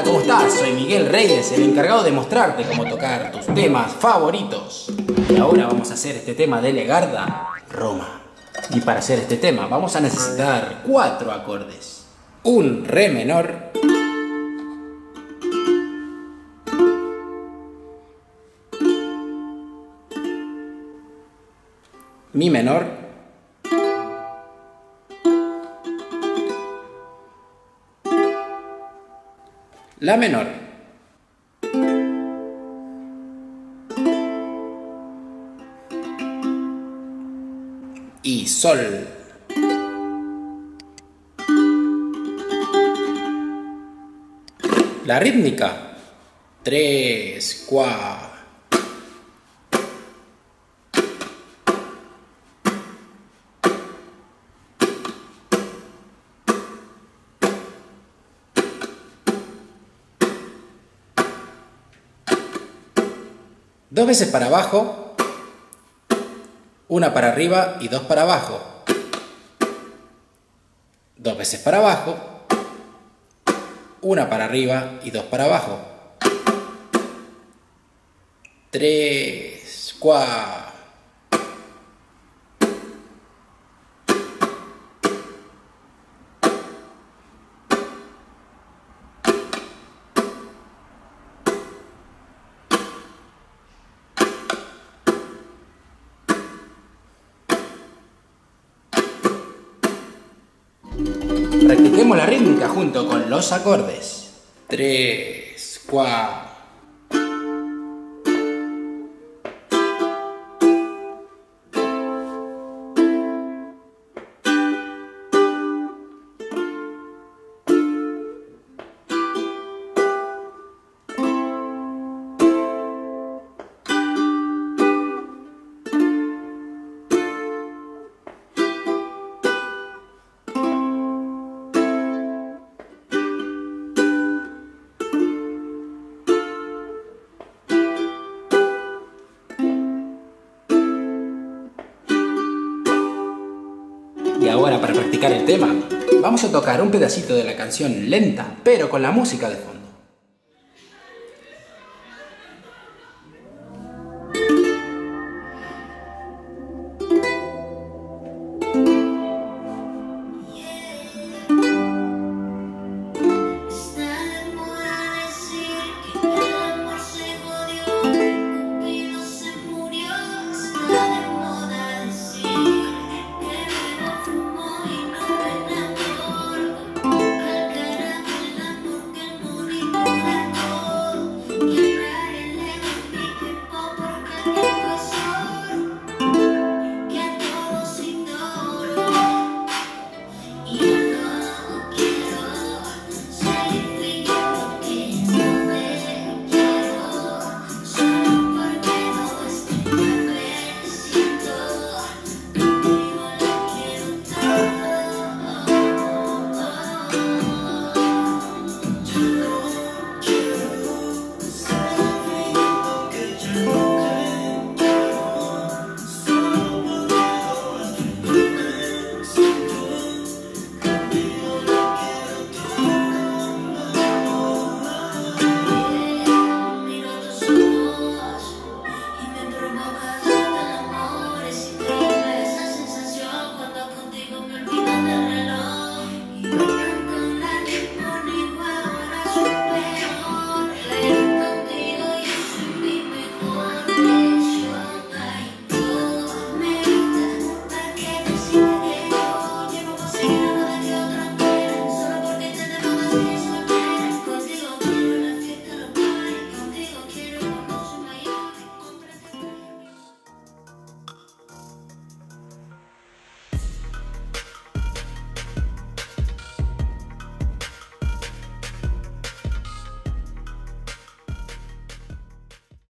¿cómo estás? Soy Miguel Reyes, el encargado de mostrarte cómo tocar tus temas favoritos. Y ahora vamos a hacer este tema de Legarda, Roma. Y para hacer este tema vamos a necesitar 4 acordes. Un re menor, mi menor, la menor, y sol. La rítmica, 3, 4. Dos veces para abajo, una para arriba y 2 para abajo. 2 veces para abajo, una para arriba y 2 para abajo. 3, 4. Practiquemos la rítmica junto con los acordes. 3, 4. Y ahora, para practicar el tema, vamos a tocar un pedacito de la canción lenta, pero con la música de fondo.